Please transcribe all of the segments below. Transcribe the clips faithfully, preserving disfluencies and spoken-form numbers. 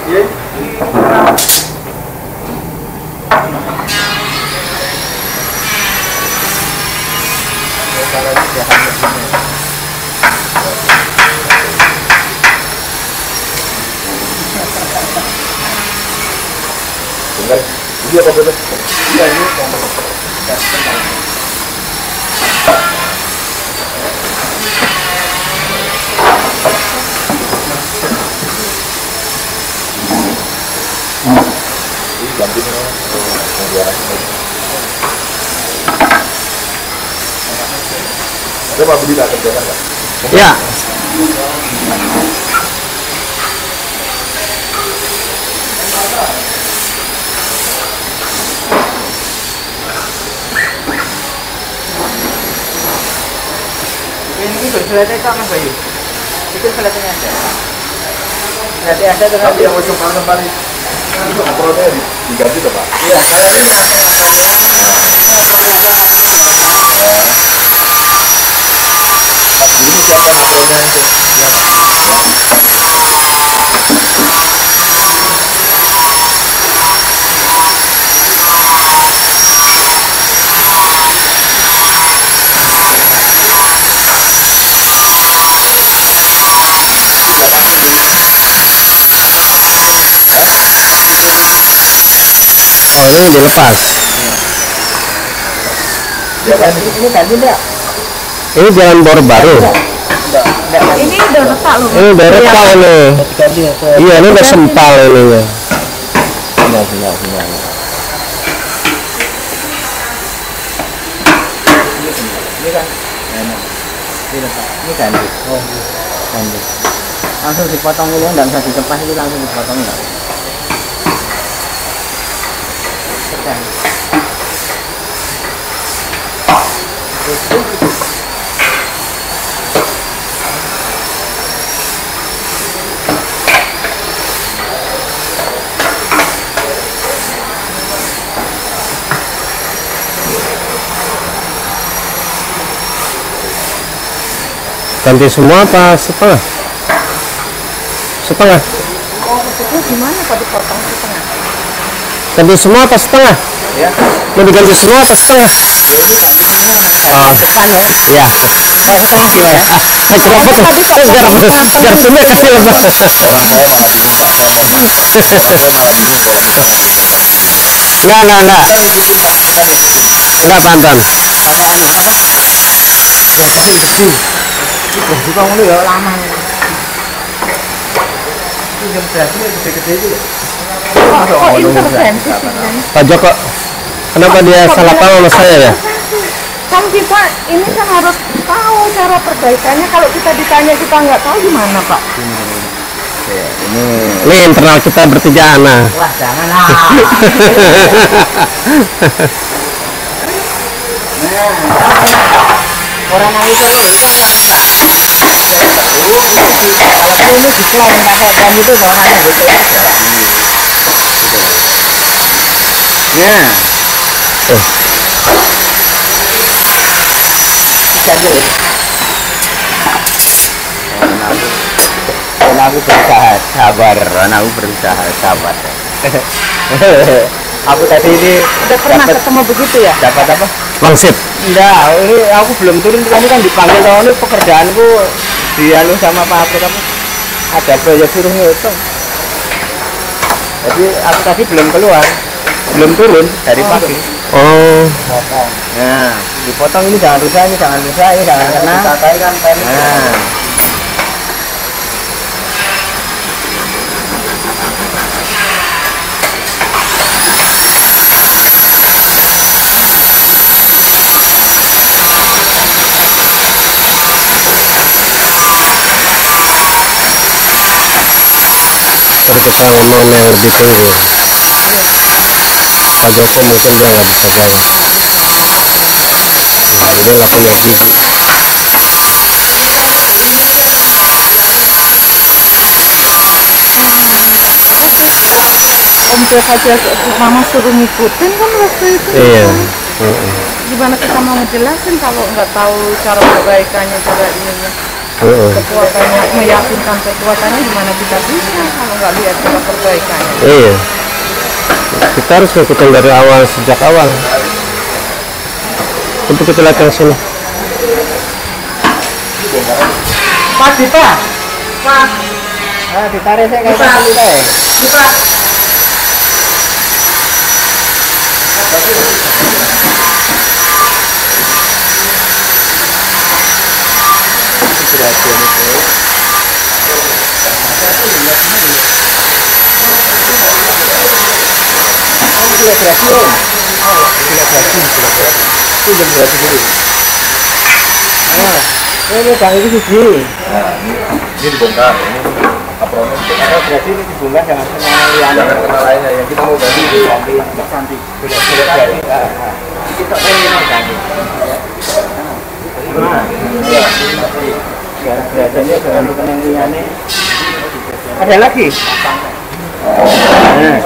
Iya. Ini apa betul? Iya ini ganti ada Pak Budi tak kerjakan Pak? Ya. Ini berselesai kok Mas Bayu? Itu selesainya ada. Berarti ada dengan tapi yang ujung panas kembali itu kontrolnya diganti tuh Pak? Iya, kalau ini ini siapa kontrolnya itu? Oh, ini dilepas. ya kan ini ganti enggak? Ini jalan bor baru. Ini udah retak loh. Ini udah retak ini. Iya, ini udah sempal ini ya. Benar, benar, benar. Ini kan enak. Ini retak. Ini ganti. Oh, ganti. Langsung dipotong ini, enggak bisa dilepas, ini langsung dipotong enggak? Ganti semua apa setengah? Setengah. Oh, maksudnya gimana kalau dipotong setengah? Ganti semua apa setengah? Ya. Mau diganti semua apa setengah? Oh, depan ya. Ya. Oh, setengah dua ya. Ah, kenapa tuh? Eh, kenapa tuh? Garsonnya kasih apa? Orang saya malah bingung Pak, saya mau bingung. Saya malah bingung kalau misalnya Enggak, enggak, enggak. Enggak, Bantan. Pakai anu apa? Ya, tapi besi. Wah, juga ngono ya lama. Ini jam berapa ya gede-gede itu ya? Oh, intervensi sih. Pak Joko, kenapa dia salah paham sama saya ya? Kan kita ini kan harus tahu cara perbaikannya. Kalau kita ditanya kita nggak tahu gimana Pak? Ya, ini Ini internal kita bertiga anak. wah janganlah. Nah, orang nangis ini kan yang enggak. Oh, ini kalau ini diklaim pakai kan itu orang gitu. Ya. Oh. Jadi, aku berusaha sabar, aku berusaha sabar. Aku tadi ini Udah pernah dapat ketemu begitu ya? dapat apa? Wangsit. Enggak, ini aku belum turun, ini kan dipanggil tahun ini pekerjaanku dianu sama Pak Apro kamu ada proyek suruh ngitung. Jadi aku tadi belum keluar, belum turun dari pagi. Oh. Nah, dipotong ini jangan rusak, ini jangan rusak, ini jangan kena. Nah. Jadi kita ngomong yang lebih tinggi. Pak Joko mungkin dia nggak bisa jauh. Nah, ini lakunya gigi. Om Jok aja Mama suruh ngikutin kan waktu itu. Iya. Gimana kita mau ngejelasin kalau nggak tahu cara perbaikannya, cara ininya? Uh-uh. Kekuatannya, meyakinkan kekuatannya gimana kita bisa kalau nggak lihat cara perbaikannya. Iya, kita harus mengikuti dari awal, sejak awal. Untuk kita lihat yang sini. Pak, Pak. Pak. Ah, ditarik saya kayak tadi deh. Pak. Ini bang ini sih. Ini dibongkar, ini apronnya dibongkar. Oh, berarti ini dibongkar jangan kenal liane. Jangan kenal lainnya, yang kita mau ganti di ganti Mbak Santi. Sudah sudah jadi. Kita ini mau ganti. Nah, iya. Biasanya jangan kenal liane. Ada lagi? Nah.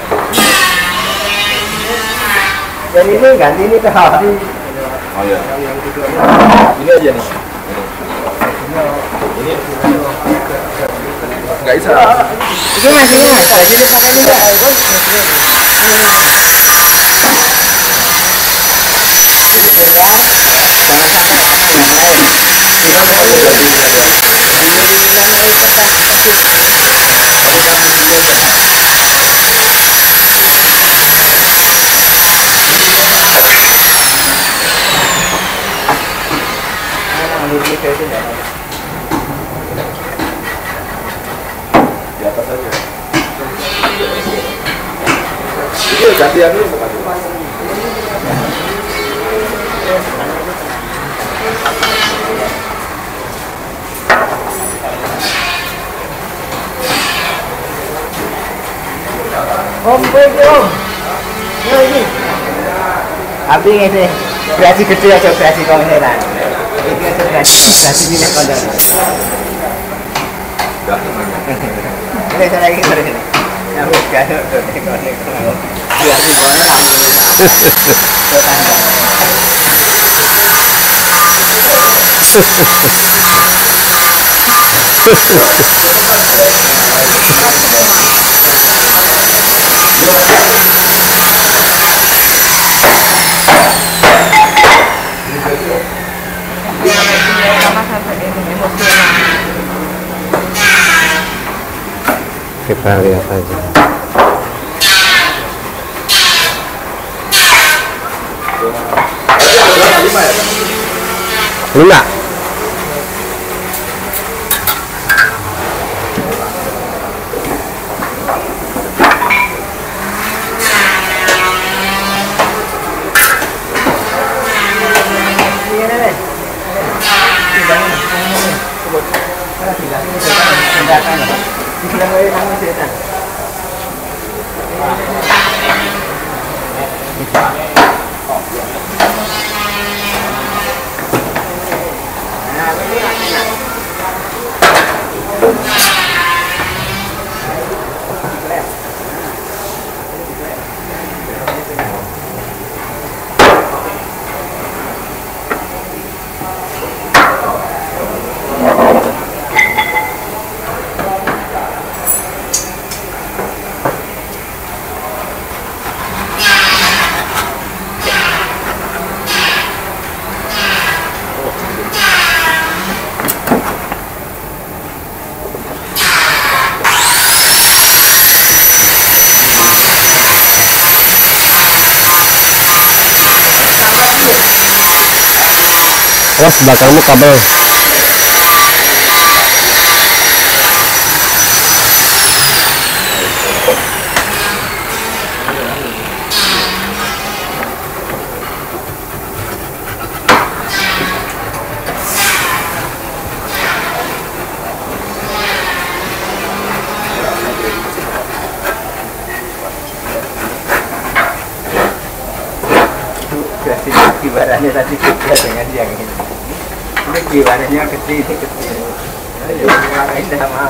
Dan ini ganti ini ke hati. Oh iya. Ini aja nih. Ini nggak bisa. Ini masih ada. Jadi pakai ini nggak? Di atas aja. Ini gantian dulu bukan? Om, om. Ini. Tapi ini berarti gede aja berarti kau ini lah. Ini aja berarti berarti ini kondor. Ini saya lagi kerja ini. Ya bukan, ini kau ini kau. Berarti kau ini lah. Kita lihat aja. Lima. Awas belakangmu kabel. Kibarannya tadi beda dengan yang ini. Ini kibarannya kecil, ini kecil. Ayo, lain dah mau.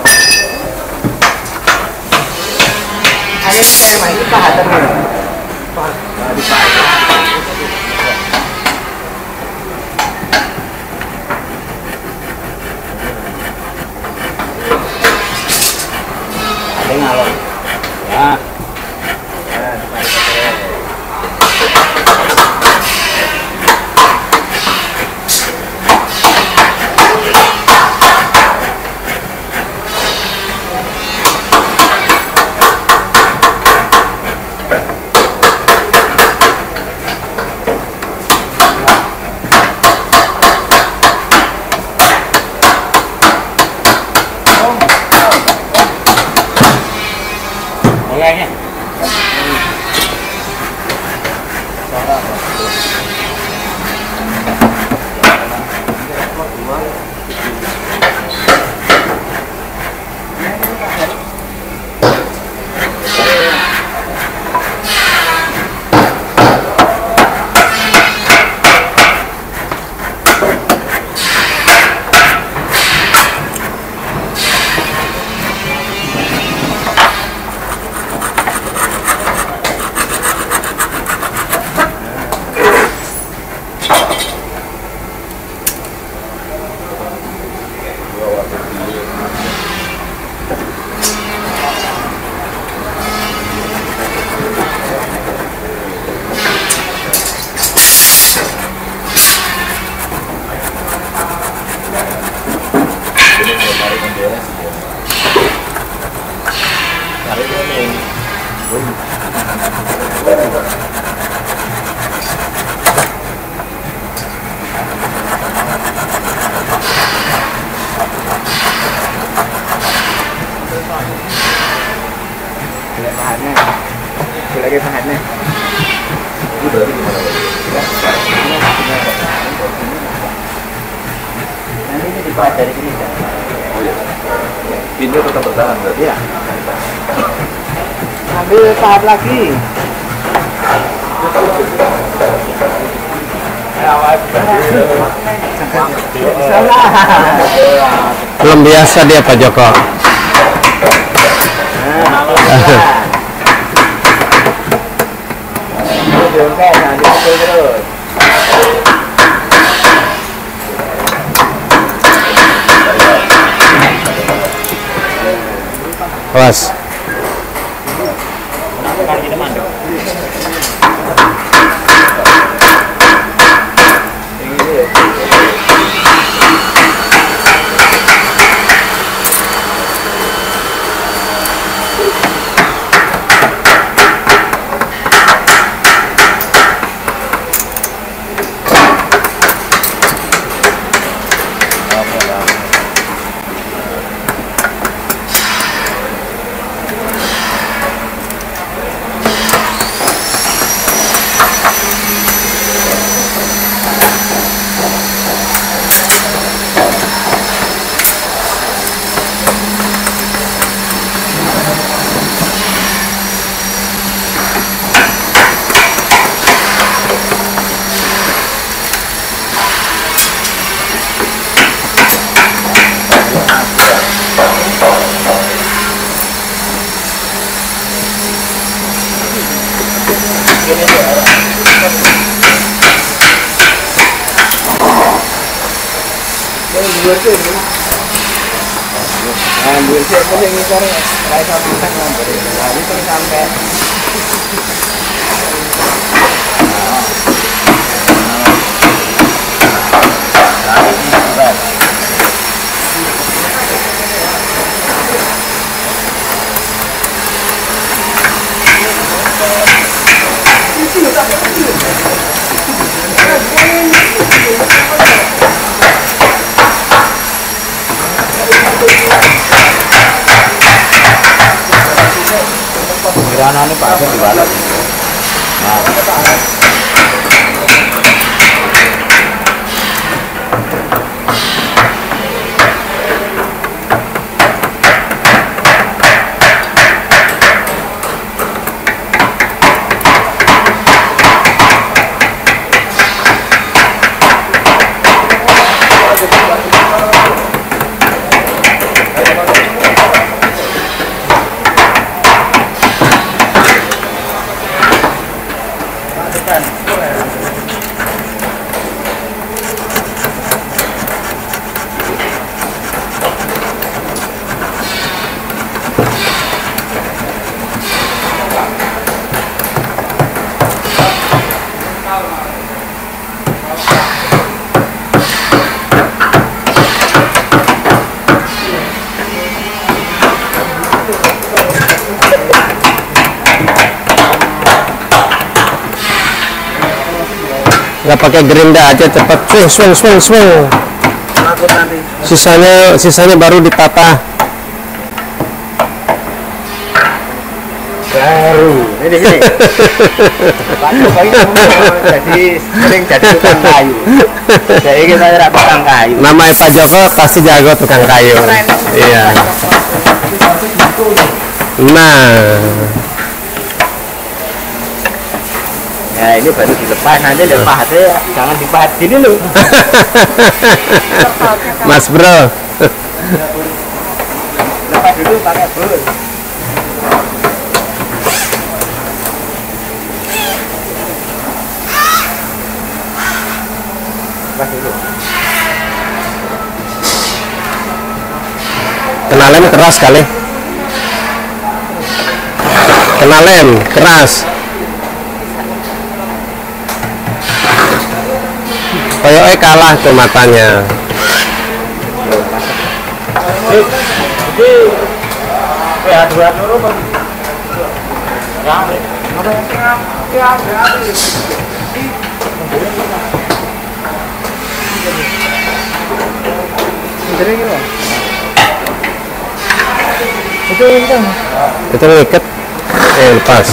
Ayo kita main kita hadir nih. Pak, di Pak. alon. Ya. Kayaknya. Bahannya, lagi bahannya. Ini berarti gimana? Nanti ini dibuat dari sini kan? Oh iya. Ini tetap bertahan berarti? Iya. Ambil pahat lagi. Belum biasa dia Pak Joko. Awas. Ambil sih, boleh ngitar kayak satu kan ngobrol. Nah, ini kan sampai. Nah, ini berat. Kirana ini pakai di balap. Nah, nggak pakai gerinda aja cepat swing swing swing swing. Takut nanti. Sisanya sisanya baru ditata. Baru. Ini gini. Pak Jokowi jadi sering jadi tukang kayu. Jadi kita ora tukang kayu. Namanya Pak Joko pasti jago tukang kayu. Iya. Nah. Ya ini baru dilepas, nanti lepasnya jangan dipahat gini loh. Mas bro. Lepas dulu pakai bur. Lepas dulu. Kena lem keras kali. Kena lem keras. Kayaknya kalah tuh matanya. Jadi ya dua dulu ya itu itu Itu ngikat. Eh lepas.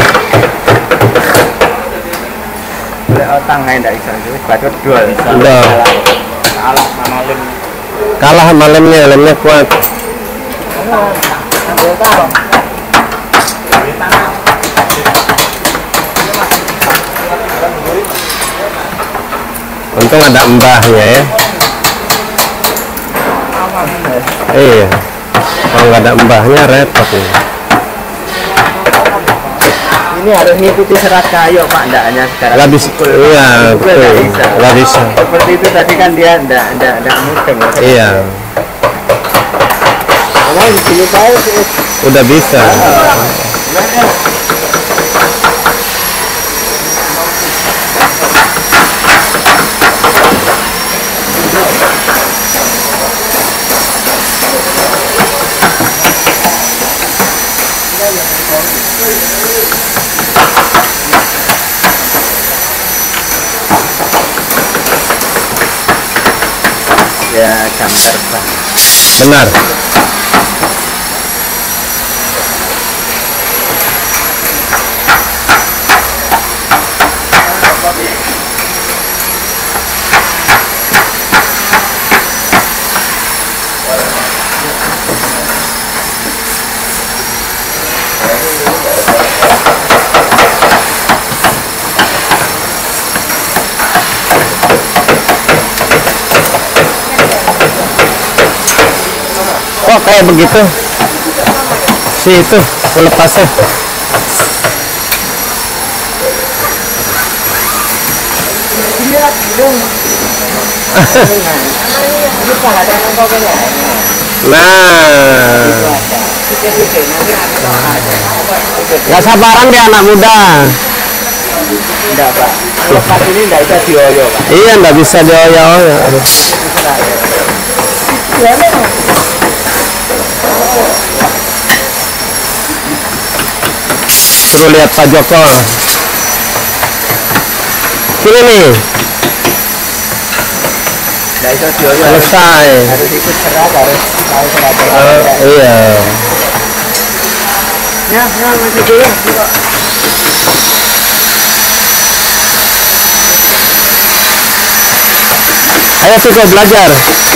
Otang nggak bisa, jadi batu dua. Udah. Kalah sama lem. Kalah sama lemnya, lemnya kuat. Untung ada mbahnya ya. Iya. Kalau nggak ada mbahnya repot nih. Ini harus ngikuti serat kayu Pak, enggak hanya sekarang. Nggak bisa. Iya, betul. Nggak bisa. Seperti itu tadi kan dia enggak enggak enggak mudeng. Iya. Kalau di sini tahu Udah bisa. ya jam terbang. Benar. Kok kayak begitu si itu pelepasnya. Nah, nggak sabaran dia anak muda. Enggak Pak, lepas ini enggak bisa dioyo Pak. Iya, nggak bisa dioyo-oyo. Suruh lihat Pak Joko. Sini nih. Enggak bisa dioyo. Selesai. Harus ikut serat, harus tahu serat. Uh, iya. Ya, ya masih dulu. Ayo Viko belajar.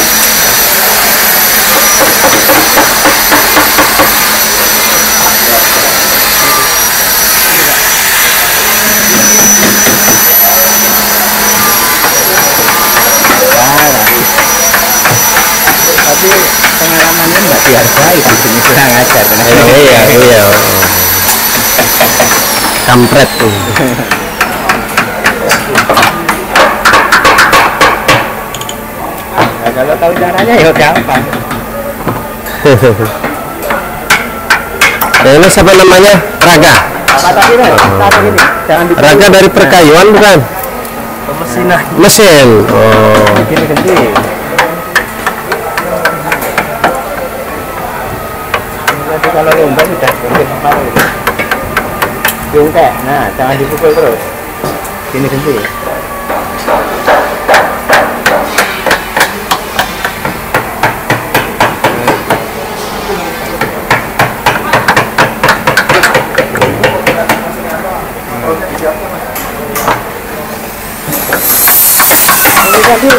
Tapi pengalamannya nggak dihargai di sini, kurang ajar. Iya, iya. Kampret tuh. Nah, kalau tahu caranya ya gampang. Ya, ini siapa namanya? Raga. Apa tadi Mas? Tadi gini, jangan di Raga dari perkayuan bukan? pemesinan. Mesin. Oh. Gini ganti. Jadi kalau lomba sudah ganti kepala. Jungkek. Nah, jangan dipukul terus. Gini ganti.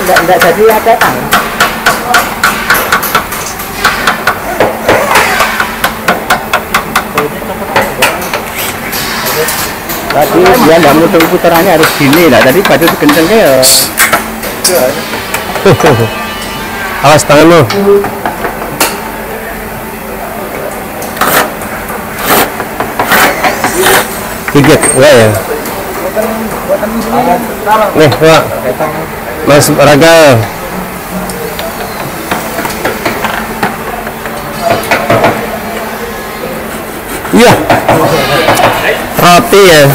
enggak enggak jadi ada tang. Tadi dia nggak muter putarannya harus gini lah. Tadi baju kencengnya ya. Awas tangan lu. Gigit, enggak ya? Nih, Pak. Mas Raga. Iya. Roti ya.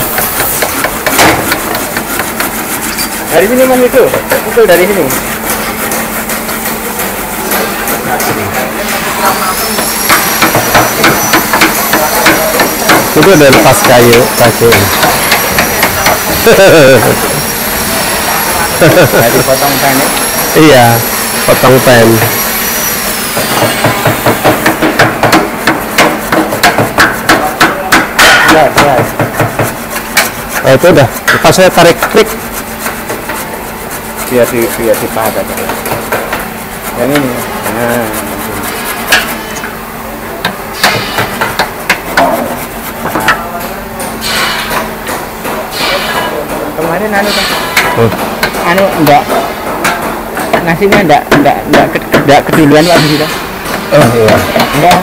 Dari sini Mas itu, pukul dari sini. Itu udah lepas kayu kaki. Dari potong pen. Iya, potong pen. Ya, jelas. Oh, itu udah. Lepas saya tarik klik. Biar di biar dipadat. Yang ini. Nah. Kemarin anu kan. Oh. Anu enggak nasinya enggak enggak enggak, enggak keduluan waktu kita. Oh iya. Enggak.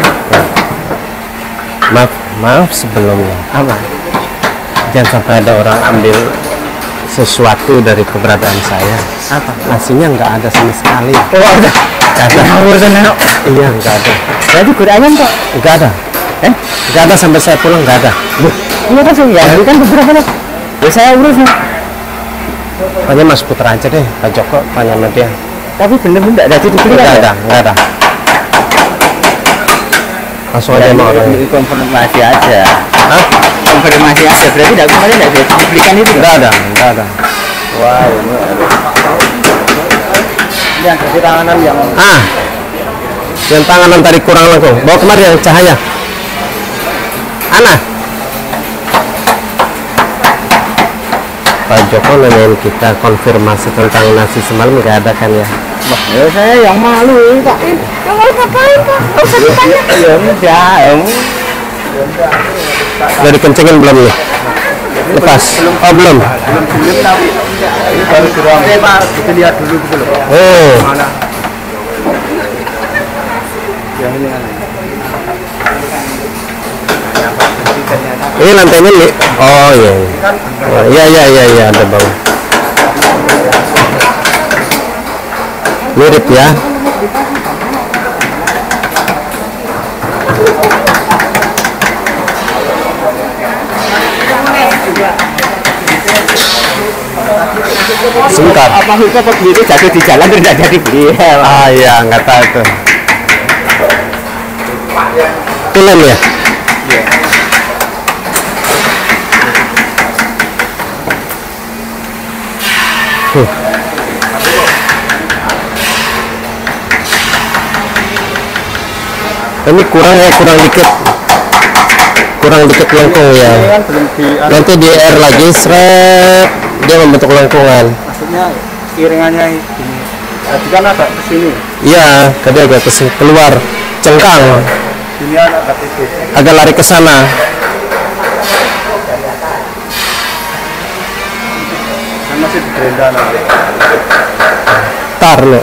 Maaf, maaf sebelumnya. Apa? Jangan sampai ada orang ambil sesuatu dari keberadaan saya. Apa? Nasinya nggak ada sama sekali. Oh, ada. Nggak ada. Urusan anu. Iya, nggak ada. Berarti gorengan kok. Nggak ada. Eh? Nggak ada sampai saya pulang, nggak ada. Iya kan ya, ini kan beberapa nih. Ya saya urus nih. Tanya Mas Putra aja deh, Pak Joko, tanya sama dia. Tapi bener-bener enggak ada titik Nggak ada, nggak ada. Langsung aja mau orang. Ini konfirmasi aja. Hah? Konfirmasi aja. Berarti enggak kemarin enggak ada dibelikan itu. Nggak ada, nggak ada. Wah, ini harus. Ini yang kasih tanganan yang Ah, yang tanganan tadi kurang langsung. Bawa kemari yang cahaya. Ana. Pak Joko nanyain kita konfirmasi tentang nasi semalam, nggak ada kan ya? ya saya yang malu ini Pak. Ya nggak usah ngapain Pak, nggak usah ditanya. Ya udah, em. Udah dikencengin belum nih? Lepas? Oh belum? Belum belum tahu. Ini baru doang. Ini Pak, kita lihat dulu gitu loh. Oh. Mana? Yang ini kan. Ini lantainya nih. Oh iya. Oh, iya iya iya iya ada bang. Mirip ya. Sebentar. Apa hukum apa gitu jatuh di jalan tidak jadi beli? Ah iya nggak tahu tuh. Itu lem ya? Huh. Ini kurang ya, kurang dikit, kurang dikit lengkung ya. Nanti di air lagi, seret, dia membentuk lengkungan. Maksudnya iringannya ini. Tadi kan agak ke sini. Iya, tadi agak kesini keluar, cengkang, Ini agak tipis. agak lari ke sana. Kan masih di berenda nanti. Tar lo.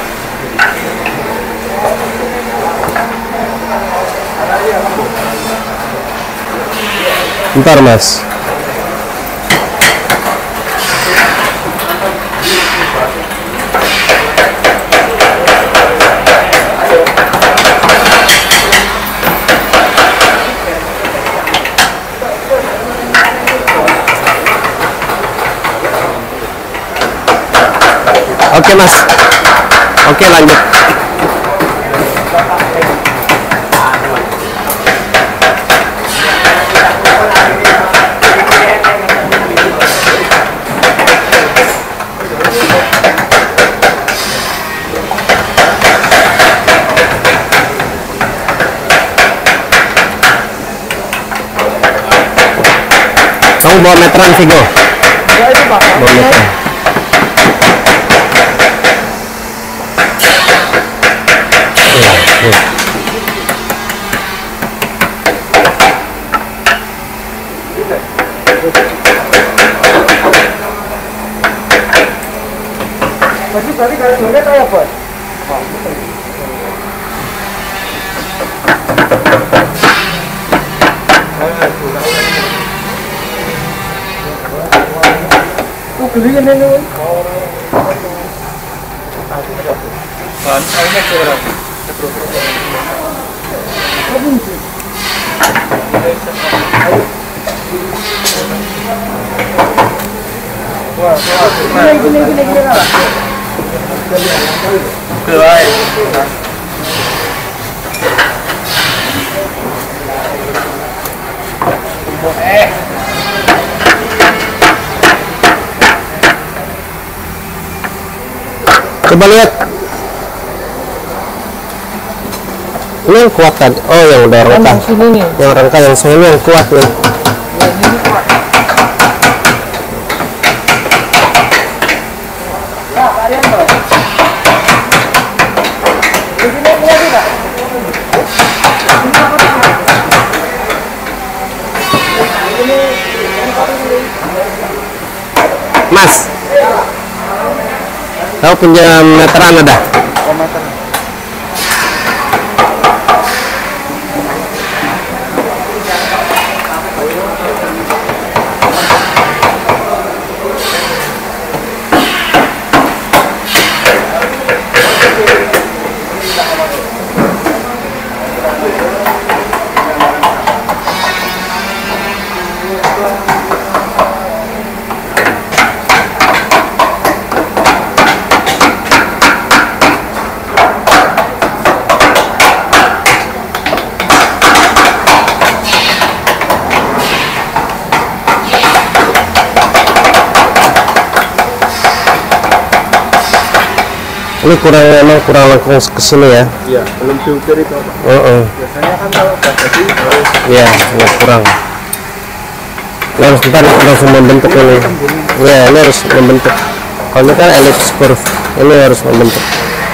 Bentar mas. Oke mas. Oke lanjut. Kamu bawa meteran Vigo? Ya itu Pak. Bawa meteran. tadi kalau joget kayak bos. Oh, beliin ini. Kan, ini kurang. Wah, wah, gini, gini, gini, apa? Kelai. Eh. Coba lihat. Ini yang kuat kan? Oh, yang udah rengka. Yang rengka yang sini yang kuat nih. Mas, kau pinjam meteran ada? Ini kurang memang kurang lengkung kesini ya. Iya, belum diukir itu. Oh, oh. Biasanya kan kalau udah jadi harus. Iya, ini kurang. Ini harus ntar langsung membentuk ini. Iya, ini harus membentuk. Kalau ini kan ellipse curve, ini harus membentuk.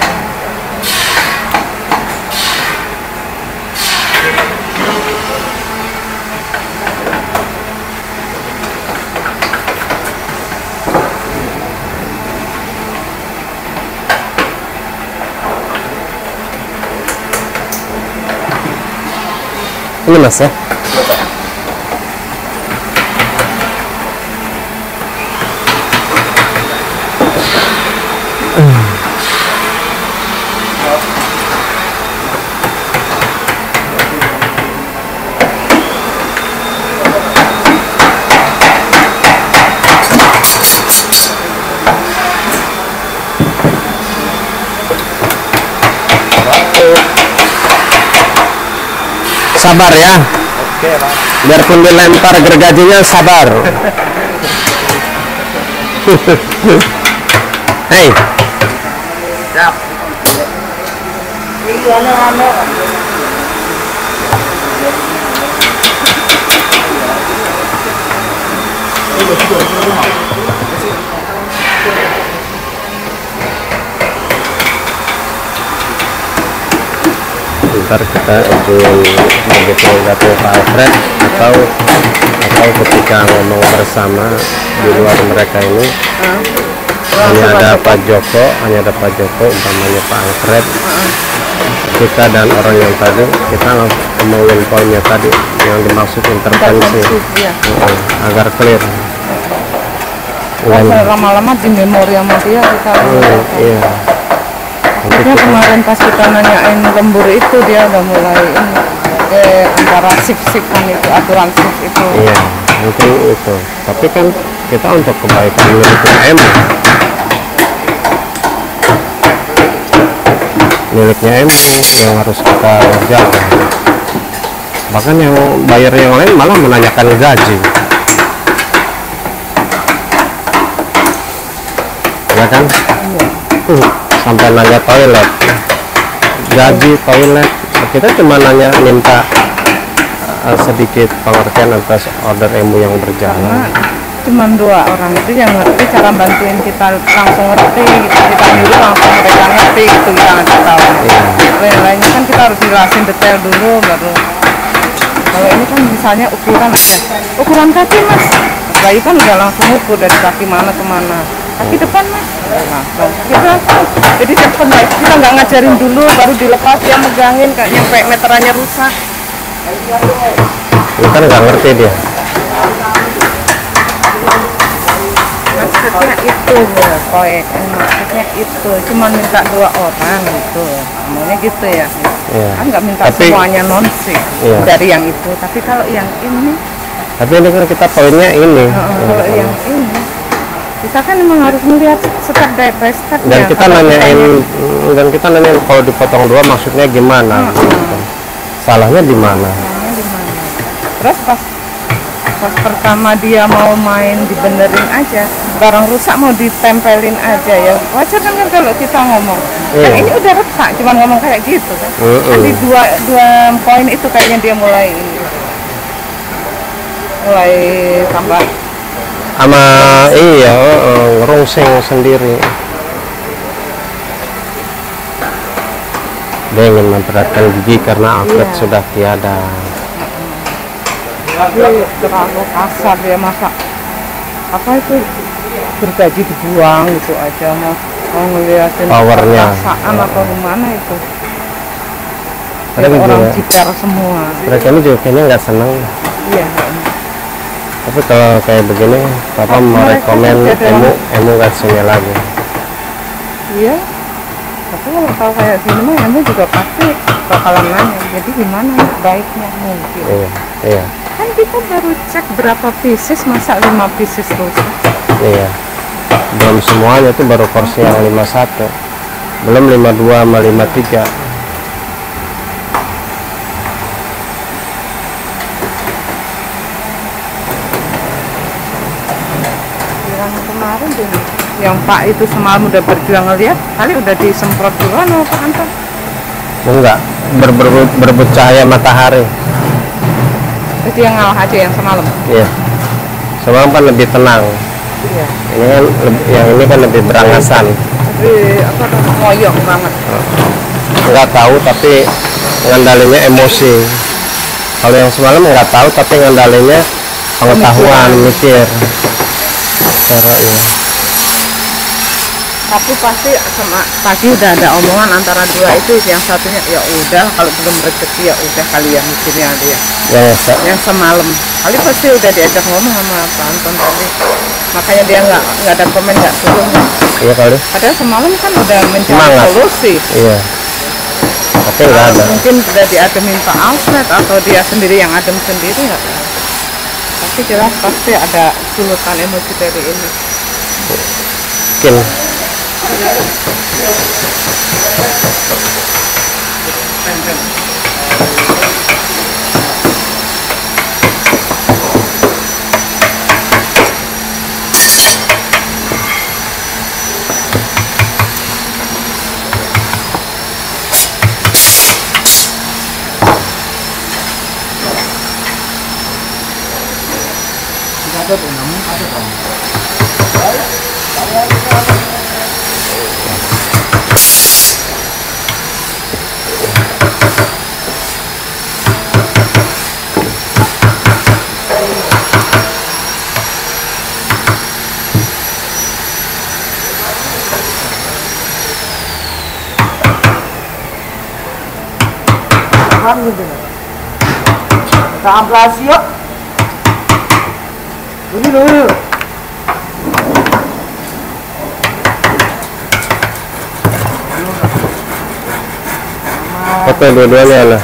Ini mas ya. Sabar ya. Oke, Pak. Biarpun dilempar gergajinya sabar. Hei. Siap. Ini anu-anu. Ntar kita ujung begitu datang Pak Alfred atau atau ketika ngomong bersama di luar mereka ini hanya ada Pak Joko hanya ada Pak Joko umpamanya Pak Alfred kita dan orang yang tadi kita ngomongin poinnya tadi yang dimaksud intervensi uh, agar clear. Lama-lama di memori sama dia kita uh, iya. Maksudnya kemarin pas kita nanyain lembur itu dia udah mulai ini eh, antara sip-sipan itu, aturan sip itu. Iya, mungkin itu. Tapi kan kita untuk kebaikan miliknya M. Miliknya M yang harus kita jaga. Bahkan yang bayar yang lain malah menanyakan gaji. Ya kan? Iya. Uh. Sampai nanya toilet, gaji toilet, kita cuma nanya minta uh, sedikit pengertian atas order emu yang berjalan. Cuma dua orang itu yang ngerti cara bantuin kita langsung ngerti, gitu. Kita nyuruh langsung mereka ngerti gitu kita ngasih tahu. Iya. Yang lainnya kan kita harus jelasin detail dulu baru. Kalau ini kan misalnya ukuran aja, ukuran kaki mas, bayi kan udah langsung ukur dari kaki mana ke mana. kaki depan mas langsung kaki belakang. Jadi cepet mas, kita nggak ngajarin dulu baru dilepas dia megangin kayak nyampe meterannya rusak. Ini kan nggak ngerti dia. Maksudnya itu ya, poin maksudnya itu cuma minta dua orang gitu, maunya gitu ya. Iya. Kan nggak minta Tapi- semuanya nonsi Iya. dari yang itu, tapi kalau yang ini Tapi ini kan kita poinnya ini. uh, kalau yang ini kita kan memang harus melihat step by by step Dan kita nanyain, dan kita nanyain kalau dipotong dua maksudnya gimana? Gitu. Salahnya di mana? di mana. Terus pas pas pertama dia mau main dibenerin aja, barang rusak mau ditempelin aja ya wajar kan, kan kalau kita ngomong. Kan Iya. ini udah retak, cuman ngomong kayak gitu kan. Mm-mm. Nanti dua dua poin itu kayaknya dia mulai mulai tambah. Sama iya, uh, ngerungsing sendiri. Dia ingin memperatkan gigi karena Alfred Iya. sudah tiada. Tapi terlalu kasar dia, masa apa itu gergaji dibuang gitu aja, mau mau ngeliatin Powernya. perasaan atau gimana itu. Mereka Kayak orang juga- jiper semua. Mereka ini juga kayaknya nggak senang. Iya. Tapi kalau kayak begini, Papa Oh, mau mereka rekomen juga dalam- emu emu nggak sini lagi. Iya. Tapi kalau kalau kayak gini mah anda juga pasti bakalan nanya. Jadi gimana baiknya mungkin. Iya, iya, Kan kita baru cek berapa pieces, masa lima pieces rusak. iya. Belum semuanya itu baru porsi yang lima satu. Belum lima dua sama lima tiga. Yang kemarin tuh, yang Pak itu semalam udah berjuang ngeliat, kali udah disemprot duluan sama Pak Anton. Enggak, ber, ber, berebut cahaya matahari. Itu yang ngalah aja yang semalam. Iya. Semalam kan lebih tenang. Iya. Ini kan lebih- yang ini kan lebih berangasan. Tapi apa namanya ngoyong banget. Nggak tahu tapi ngandalinya emosi. Kalau yang semalam nggak tahu tapi ngandalinya pengetahuan, mikir. Cara ini. Tapi pasti sama pagi udah ada omongan antara dua itu, yang satunya ya udah kalau belum rezeki ya udah kali ya mikirnya dia. Yang se- Yang semalam kali pasti udah diajak ngomong sama Pak Anton tadi, makanya dia nggak nggak ada komen, nggak suruh. iya kali. Padahal semalam kan udah mencari Semangat. solusi. Iya. Tapi nggak ada. Mungkin udah diademin Pak Alfred atau dia sendiri yang adem sendiri, nggak tahu. Tapi jelas pasti ada sulutan emosi dari ini. Mungkin. Kita amplasi yuk. Ini dulu. Foto dua-duanya lah.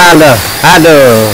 Aduh, aduh.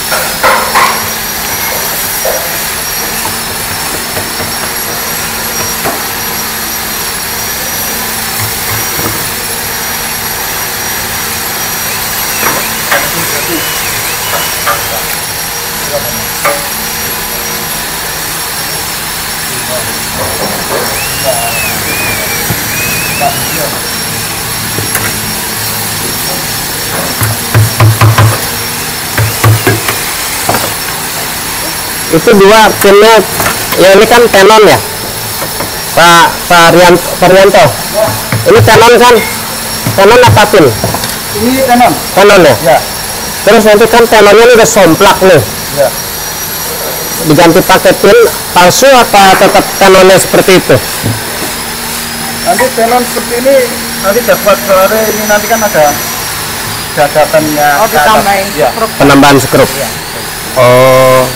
Itu dua pinnya, ya ini kan tenon ya Pak Pak Rian, Rianto. Ini tenon kan? Tenon apa pin? Ini tenon. Tenon ya? Ya. Terus nanti kan tenonnya ini udah somplak nih. Ya. Diganti pakai pin palsu apa tetap tenonnya seperti itu? Nanti tenon seperti ini nanti dapat sore ini nanti kan ada dadatannya. Oh, ditambahin ya. skrup. Penambahan skrup. Ya. Oh.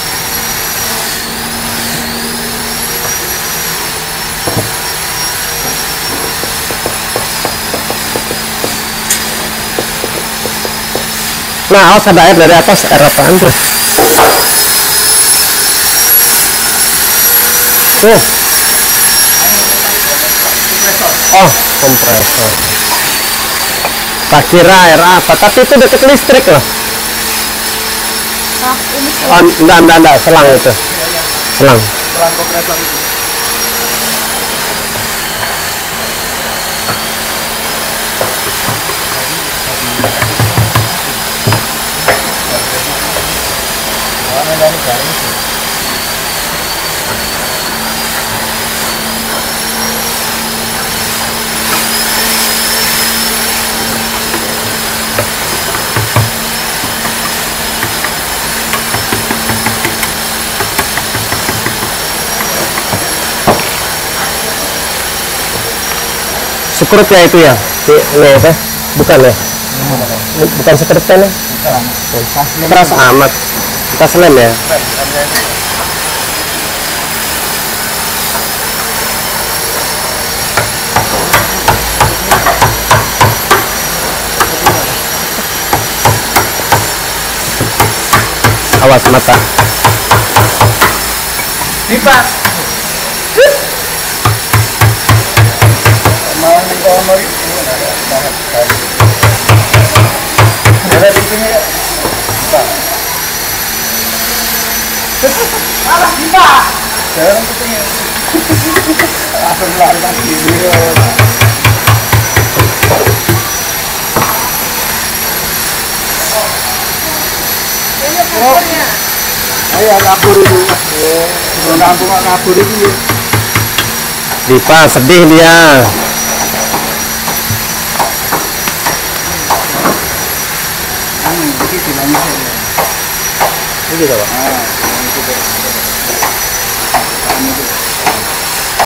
Nah, awas ada air dari atas, air apaan tuh? Tuh. Oh, kompresor. Tak kira air apa, tapi itu deket listrik loh. Nah, ini Oh, enggak, enggak, enggak, selang itu. Selang. Selang kompresor itu. Skrup ya itu ya? Ini apa? Bukan ya? Bukan sekrupnya nih? Keras amat. Kita selem ya? Awas mata. Pipa. Mau nih kalau mau ada di sini ya. Alah pipa. Jangan ketemu. Langsung lari kan video. ini kompornya. Ayo kabur itu. Belum nampung kabur itu. Dipa sedih dia. Ini jadi bilangnya saya. Ini gitu, Pak. Ah, ini gitu.